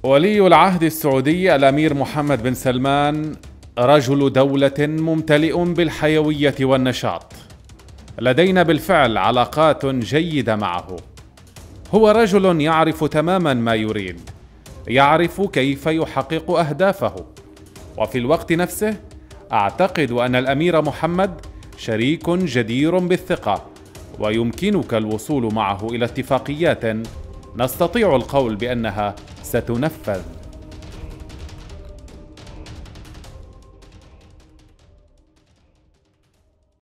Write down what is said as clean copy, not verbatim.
ولي العهد السعودي الأمير محمد بن سلمان رجل دولة ممتلئ بالحيوية والنشاط. لدينا بالفعل علاقات جيدة معه. هو رجل يعرف تماما ما يريد، يعرف كيف يحقق أهدافه، وفي الوقت نفسه أعتقد أن الأمير محمد شريك جدير بالثقة، ويمكنك الوصول معه إلى اتفاقيات نستطيع القول بأنها ستنفذ.